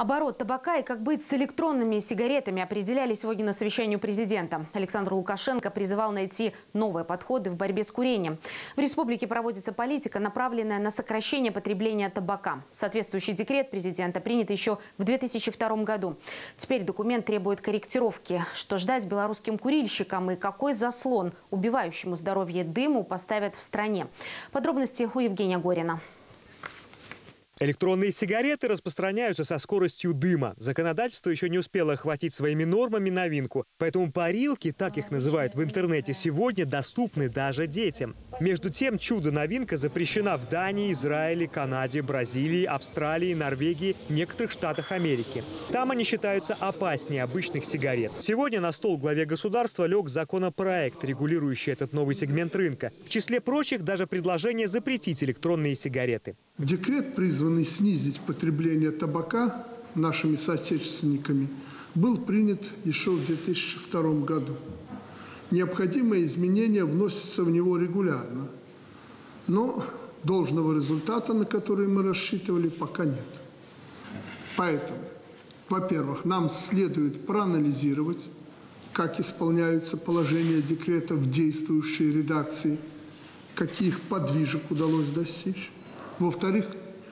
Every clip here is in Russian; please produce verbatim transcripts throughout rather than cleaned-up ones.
Оборот табака и как быть с электронными сигаретами определяли сегодня на совещании у президента. Александр Лукашенко призывал найти новые подходы в борьбе с курением. В республике проводится политика, направленная на сокращение потребления табака. Соответствующий декрет президента принят еще в две тысячи втором году. Теперь документ требует корректировки. Что ждать белорусским курильщикам и какой заслон убивающему здоровье дыму поставят в стране? Подробности у Евгения Горина. Электронные сигареты распространяются со скоростью дыма. Законодательство еще не успело охватить своими нормами новинку. Поэтому парилки, так их называют в интернете, сегодня доступны даже детям. Между тем, чудо-новинка запрещена в Дании, Израиле, Канаде, Бразилии, Австралии, Норвегии, некоторых штатах Америки. Там они считаются опаснее обычных сигарет. Сегодня на стол главе государства лег законопроект, регулирующий этот новый сегмент рынка. В числе прочих даже предложение запретить электронные сигареты. Декрет, призванный снизить потребление табака нашими соотечественниками, был принят еще в две тысячи втором году. Необходимые изменения вносятся в него регулярно, но должного результата, на который мы рассчитывали, пока нет. Поэтому, во-первых, нам следует проанализировать, как исполняются положения декрета в действующей редакции, каких подвижек удалось достичь. Во-вторых,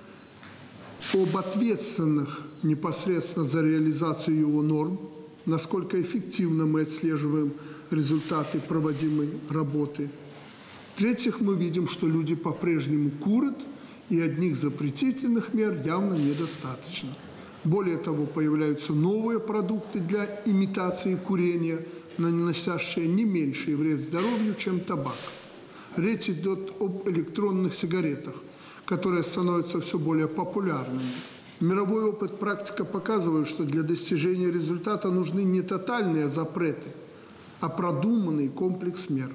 об ответственных непосредственно за реализацию его норм, насколько эффективно мы отслеживаем результаты проводимой работы. В-третьих, мы видим, что люди по-прежнему курят, и одних запретительных мер явно недостаточно. Более того, появляются новые продукты для имитации курения, наносящие не меньший вред здоровью, чем табак. Речь идет об электронных сигаретах, которые становятся все более популярными. Мировой опыт, практика показывает, что для достижения результата нужны не тотальные запреты, а продуманный комплекс мер.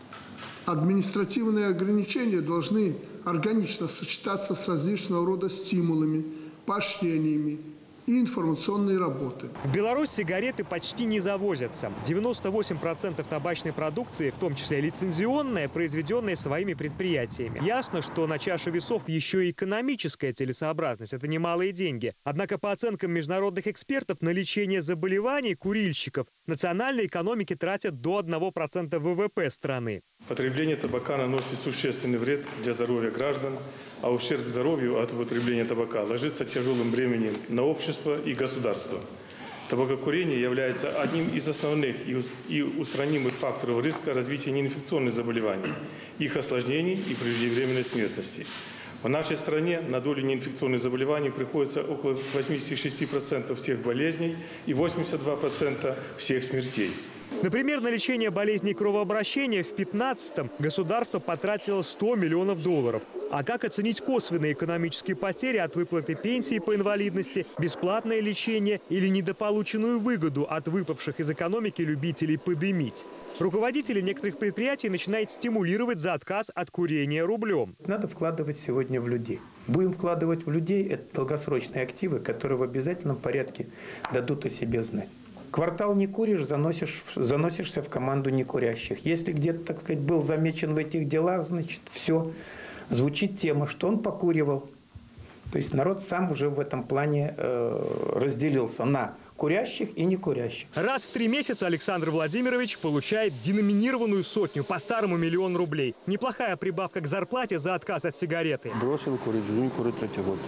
Административные ограничения должны органично сочетаться с различного рода стимулами, поощрениями и информационной работы. В Беларусь сигареты почти не завозятся. девяносто восемь процентов табачной продукции, в том числе лицензионная, произведенная своими предприятиями. Ясно, что на чаше весов еще и экономическая целесообразность. Это немалые деньги. Однако, по оценкам международных экспертов, на лечение заболеваний курильщиков национальной экономике тратят до одного процента вэ вэ пэ страны. Потребление табака наносит существенный вред для здоровья граждан, а ущерб здоровью от употребления табака ложится тяжелым бременем на общество и государство. Табакокурение является одним из основных и устранимых факторов риска развития неинфекционных заболеваний, их осложнений и преждевременной смертности. В нашей стране на долю неинфекционных заболеваний приходится около восьмидесяти шести процентов всех болезней и восемьдесят два процента всех смертей. Например, на лечение болезней кровообращения в две тысячи пятнадцатом государство потратило сто миллионов долларов. А как оценить косвенные экономические потери от выплаты пенсии по инвалидности, бесплатное лечение или недополученную выгоду от выпавших из экономики любителей подымить? Руководители некоторых предприятий начинают стимулировать за отказ от курения рублем. Надо вкладывать сегодня в людей. Будем вкладывать в людей, это долгосрочные активы, которые в обязательном порядке дадут о себе знать. Квартал не куришь, заносишь, заносишься в команду некурящих. Если где-то, так сказать, был замечен в этих делах, значит, все. Звучит тема, что он покуривал. То есть народ сам уже в этом плане э, разделился на курящих и некурящих. Раз в три месяца Александр Владимирович получает деноминированную сотню, по-старому миллион рублей. Неплохая прибавка к зарплате за отказ от сигареты. Бросил курить, живу не курить третий год.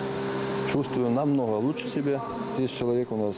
Чувствую намного лучше себя. Здесь человек у нас,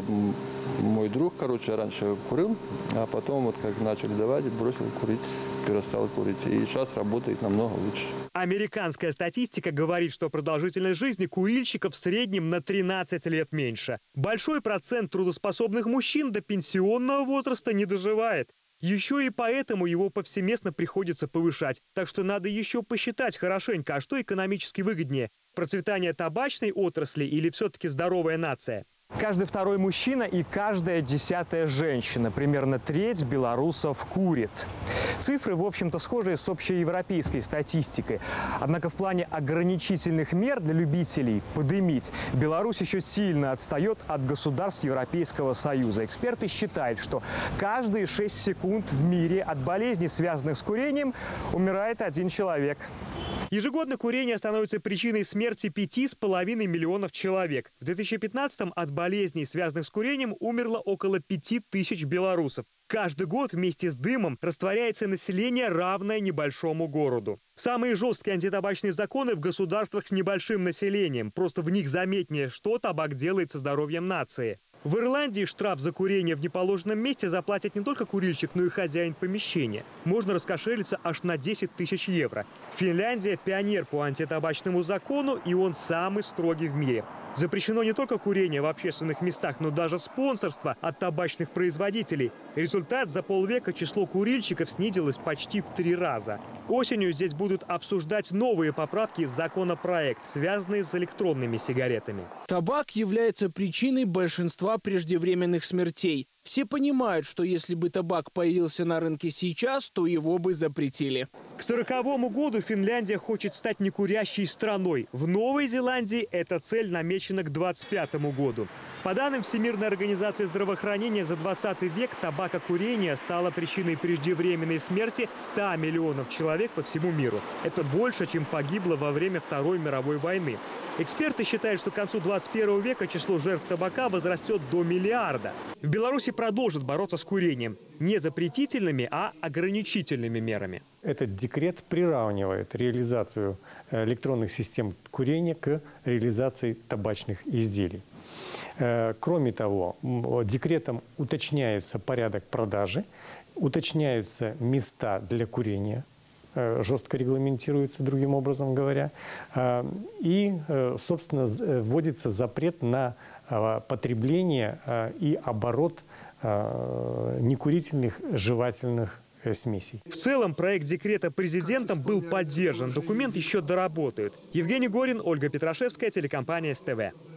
мой друг, короче, раньше курил, а потом вот как начали давать, бросил курить, перестал курить. И сейчас работает намного лучше. Американская статистика говорит, что продолжительность жизни курильщиков в среднем на тринадцать лет меньше. Большой процент трудоспособных мужчин до пенсионного возраста не доживает. Еще и поэтому его повсеместно приходится повышать. Так что надо еще посчитать хорошенько, а что экономически выгоднее – процветание табачной отрасли или все-таки здоровая нация? Каждый второй мужчина и каждая десятая женщина, примерно треть белорусов, курит. Цифры, в общем-то, схожие с общеевропейской статистикой. Однако в плане ограничительных мер для любителей подымить Беларусь еще сильно отстает от государств Европейского Союза. Эксперты считают, что каждые шесть секунд в мире от болезней, связанных с курением, умирает один человек. Ежегодно курение становится причиной смерти пяти с половиной миллионов человек. В две тысячи пятнадцатом от болезней, связанных с курением, умерло около пяти тысяч белорусов. Каждый год вместе с дымом растворяется население, равное небольшому городу. Самые жесткие антитабачные законы в государствах с небольшим населением. Просто в них заметнее, что табак делает со здоровьем нации. В Ирландии штраф за курение в неположенном месте заплатит не только курильщик, но и хозяин помещения. Можно раскошелиться аж на десять тысяч евро. Финляндия – пионер по антитабачному закону, и он самый строгий в мире. Запрещено не только курение в общественных местах, но даже спонсорство от табачных производителей. Результат: за полвека число курильщиков снизилось почти в три раза. Осенью здесь будут обсуждать новые поправки в законопроект, связанные с электронными сигаретами. Табак является причиной большинства преждевременных смертей. Все понимают, что если бы табак появился на рынке сейчас, то его бы запретили. К сороковому году Финляндия хочет стать некурящей страной. В Новой Зеландии эта цель намечена к двадцать пятому году. По данным Всемирной организации здравоохранения, за двадцатый век табакокурение стало причиной преждевременной смерти ста миллионов человек по всему миру. Это больше, чем погибло во время Второй мировой войны. Эксперты считают, что к концу двадцать первого века число жертв табака возрастет до миллиарда. В Беларуси продолжат бороться с курением не запретительными, а ограничительными мерами. Этот декрет приравнивает реализацию электронных систем курения к реализации табачных изделий. Кроме того, декретом уточняется порядок продажи, уточняются места для курения, жестко регламентируется, другим образом говоря, и, собственно, вводится запрет на потребление и оборот некурительных жевательных смесей. В целом, проект декрета президентом был поддержан. Документ еще доработают. Евгений Горин, Ольга Петрашевская, телекомпания СТВ.